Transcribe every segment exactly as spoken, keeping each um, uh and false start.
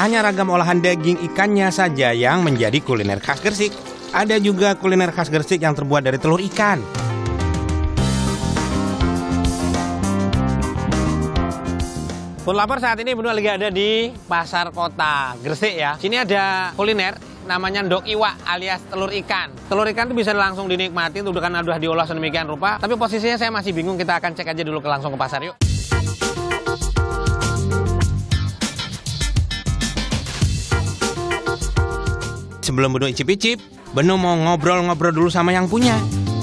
Tak hanya ragam olahan daging ikannya saja yang menjadi kuliner khas Gresik, ada juga kuliner khas Gresik yang terbuat dari telur ikan. Food Lover saat ini benar lagi ada di Pasar Kota Gresik ya. Sini ada kuliner namanya ndok iwak alias telur ikan. Telur ikan itu bisa langsung dinikmati, itu kan udah diolah sedemikian rupa. Tapi posisinya saya masih bingung, kita akan cek aja dulu ke langsung ke pasar yuk. Sebelum Beno icip-icip, Beno mau ngobrol-ngobrol dulu sama yang punya.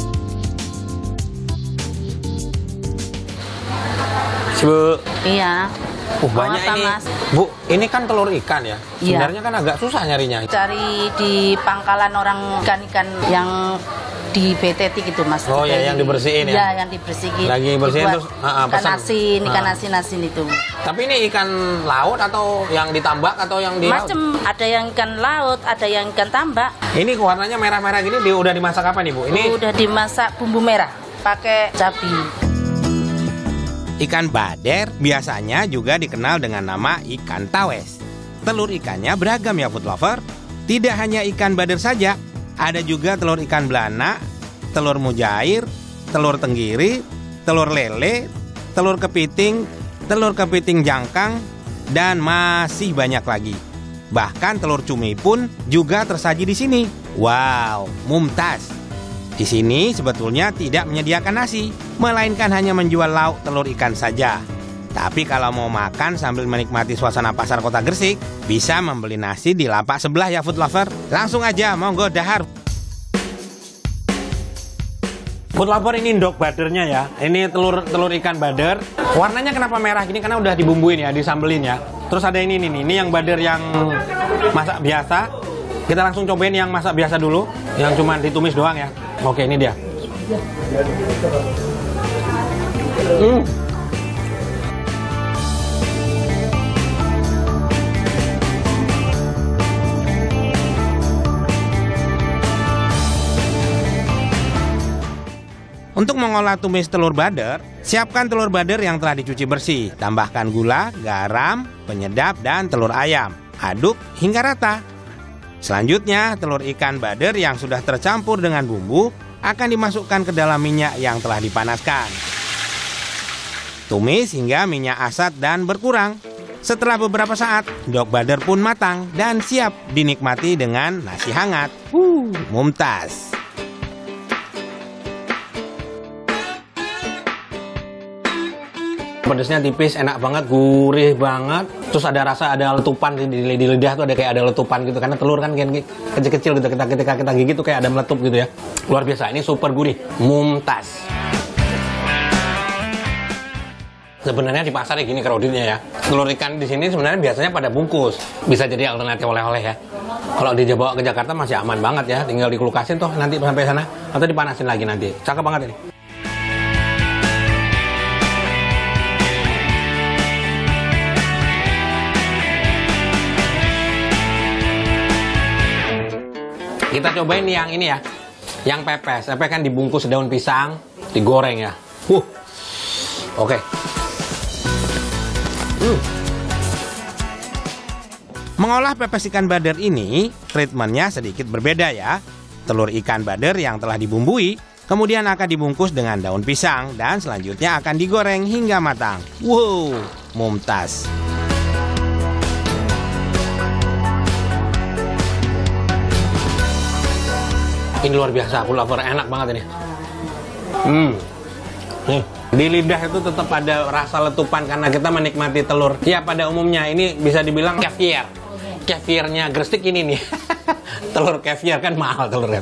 Bu. Iya. Uh, banyak apa, ini. Mas? Bu, ini kan telur ikan ya? Iya. Sebenarnya kan agak susah nyarinya. Cari di pangkalan orang ikan-ikan yang di B T T gitu, Mas. Oh ya, yang dibersihin ya? Iya, yang dibersihin. Lagi bersihin Dibuat terus uh, uh, ikan pesan. asin, ikan Uh. asin-asin itu. Tapi ini ikan laut atau yang ditambak atau yang di laut? Macem, ada yang ikan laut, ada yang ikan tambak. Ini warnanya merah-merah gini, di, udah dimasak apa nih Bu? Ini Udah dimasak bumbu merah, pakai cabai. ikan bader biasanya juga dikenal dengan nama ikan tawes. Telur ikannya beragam ya Food Lover. Tidak hanya ikan bader saja, ada juga telur ikan belana, telur mujair, telur tenggiri, telur lele, telur kepiting, telur kepiting jangkang, dan masih banyak lagi. Bahkan telur cumi pun juga tersaji di sini. Wow, mumtaz. Di sini sebetulnya tidak menyediakan nasi, melainkan hanya menjual lauk telur ikan saja. Tapi kalau mau makan sambil menikmati suasana pasar kota Gresik, bisa membeli nasi di lapak sebelah ya Food Lover. Langsung aja, monggo dahar. Food Lover, ini ndok badernya ya. Ini telur telur ikan bader. Warnanya kenapa merah gini? Karena udah dibumbuin ya, disambelin ya. Terus ada ini nih, ini yang bader yang masak biasa. Kita langsung cobain yang masak biasa dulu, yang cuma ditumis doang ya. Oke, ini dia. Hmm. Untuk mengolah tumis telur bader, siapkan telur bader yang telah dicuci bersih. Tambahkan gula, garam, penyedap, dan telur ayam. Aduk hingga rata. Selanjutnya, telur ikan bader yang sudah tercampur dengan bumbu akan dimasukkan ke dalam minyak yang telah dipanaskan. Tumis hingga minyak asat dan berkurang. Setelah beberapa saat, ndok bader pun matang dan siap dinikmati dengan nasi hangat. Uh, mumtaz. Pedasnya tipis, enak banget, gurih banget. Terus ada rasa, ada letupan di, di, di lidah tuh, ada kayak ada letupan gitu. Karena telur kan kecil-kecil gitu, kita ketika kita gigit tuh kayak ada meletup gitu ya. Luar biasa, ini super gurih, mumtaz. Sebenarnya di pasar ya gini crowdednya ya. Telur ikan di sini sebenarnya biasanya pada bungkus. Bisa jadi alternatif oleh-oleh ya. Kalau dibawa ke Jakarta masih aman banget ya. Tinggal dikulkasin tuh nanti sampai sana. Atau dipanasin lagi nanti. Cakep banget ini. Kita cobain yang ini ya, yang pepes. Pepes kan dibungkus daun pisang, digoreng ya. Uh, oke. Okay. Hmm. Mengolah pepes ikan bader ini, treatmentnya sedikit berbeda ya. Telur ikan bader yang telah dibumbui, kemudian akan dibungkus dengan daun pisang dan selanjutnya akan digoreng hingga matang. Wow, mumtaz. Ini luar biasa, Food Lover, enak banget ini. Hmm. Nih, di lidah itu tetap ada rasa letupan karena kita menikmati telur. Ya, pada umumnya ini bisa dibilang caviar. Caviarnya Gresik ini nih. Telur caviar kan mahal telurnya.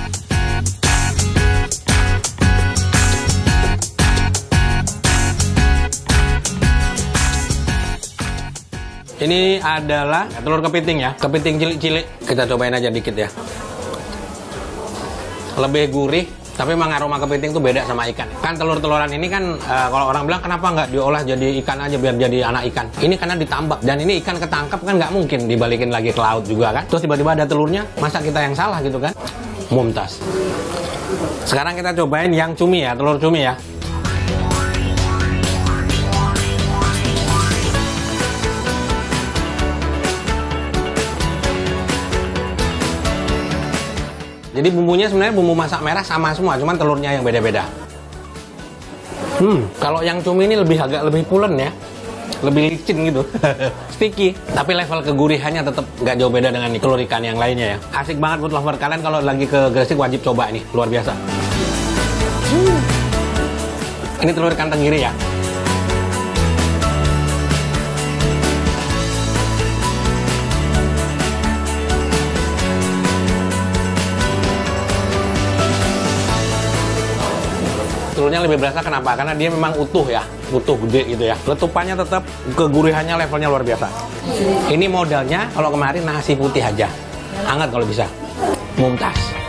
Ini adalah telur kepiting ya, kepiting cilik-cilik. Kita cobain aja dikit ya. Lebih gurih, tapi memang aroma kepiting tuh beda sama ikan. Kan telur-teluran ini kan uh, kalau orang bilang kenapa nggak diolah jadi ikan aja biar jadi anak ikan. Ini karena ditambak dan ini ikan ketangkap kan nggak mungkin dibalikin lagi ke laut juga kan. Terus tiba-tiba ada telurnya, masa kita yang salah gitu kan? Mumtaz. Sekarang kita cobain yang cumi ya, telur cumi ya. Jadi bumbunya sebenarnya bumbu masak merah sama semua, cuman telurnya yang beda-beda. Hmm, kalau yang cumi ini lebih agak lebih pulen ya, lebih licin gitu, sticky. Tapi level kegurihannya tetap nggak jauh beda dengan telur ikan yang lainnya ya. Asik banget food lover, kalian kalau lagi ke Gresik wajib coba ini, luar biasa. Hmm. Ini telur ikan tenggiri ya. Telurnya lebih berasa kenapa? Karena dia memang utuh ya, utuh gede gitu ya. Letupannya tetap, kegurihannya levelnya luar biasa. Ini modalnya kalau kemarin nasi putih aja, hangat kalau bisa, mumtaz.